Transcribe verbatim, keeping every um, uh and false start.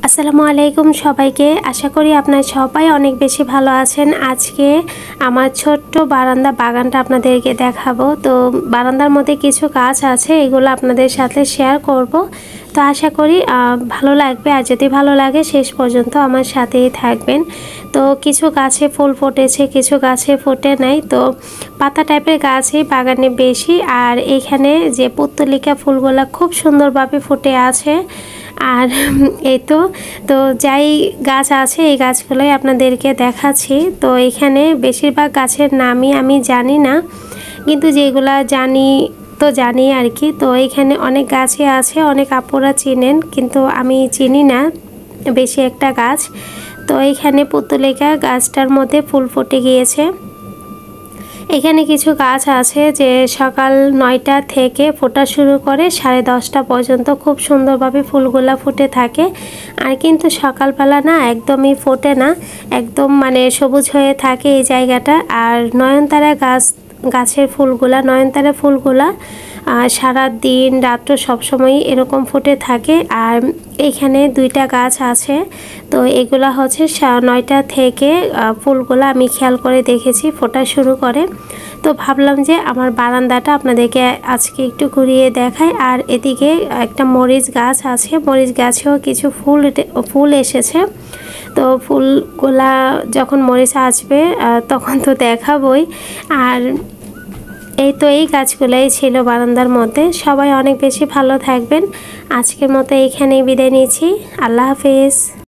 আসসালামু আলাইকুম সবাইকে। আশা করি আপনারা সবাই অনেক বেশি ভালো আছেন। আজকে আমার ছোট্ট বারান্দা বাগানটা আপনাদেরকে দেখাবো। তো বারান্দার মধ্যে কিছু গাছ আছে, এগুলো আপনাদের সাথে শেয়ার করব। তো আশা করি ভালো লাগবে, আর যদি ভালো লাগে শেষ পর্যন্ত আমার সাথেই থাকবেন। তো কিছু গাছে ফুল ফুটেছে, কিছু গাছে ফোটে নাই। তো পাতা টাইপের গাছই বাগানে বেশি, আর এইখানে যে পুত্তলিকা ফুলগুলো খুব সুন্দরভাবে ফুটে আছে। আর এই তো তো যাই গাছ আছে এই গাছগুলোই আপনাদেরকে দেখাচ্ছি। তো এখানে বেশিরভাগ গাছের নামই আমি জানি না, কিন্তু যেগুলা জানি তো জানি আর কি। তো এখানে অনেক গাছই আছে, অনেক আপুরা চিনেন, কিন্তু আমি চিনি না বেশি একটা গাছ। তো এখানে পুত্তলিকা গাছটার মধ্যে ফুল ফুটে গিয়েছে। এখানে কিছু গাছ আছে যে সকাল নয়টা থেকে ফোটা শুরু করে সাড়ে দশটা পর্যন্ত খুব সুন্দরভাবে ফুলগুলা ফুটে থাকে। আর কিন্তু সকালবেলা না একদমই ফোটে না, একদম মানে সবুজ হয়ে থাকে এই জায়গাটা। আর নয়নতারা গাছ গাছের ফুলগুলা নয়নতারা ফুলগুলা সারা দিন রাত্র সবসময় এরকম ফুটে থাকে। আর এইখানে দুইটা গাছ আছে, তো এগুলা হচ্ছে নয়টা থেকে ফুলগুলা আমি খেয়াল করে দেখেছি ফোটা শুরু করে। তো ভাবলাম যে আমার বারান্দাটা আপনাদেরকে আজকে একটু ঘুরিয়ে দেখাই। আর এদিকে একটা মরিচ গাছ আছে, মরিচ গাছেও কিছু ফুল ফুল এসেছে। তো ফুলগুলা যখন মরিচ আসবে তখন তো দেখাবই। আর এই তো এই গাছগুলাই ছিল বারান্দার মধ্যে। সবাই অনেক বেশি ভালো থাকবেন। আজকের মতো এইখানেই বিদায় নিচ্ছি। আল্লাহ হাফেজ।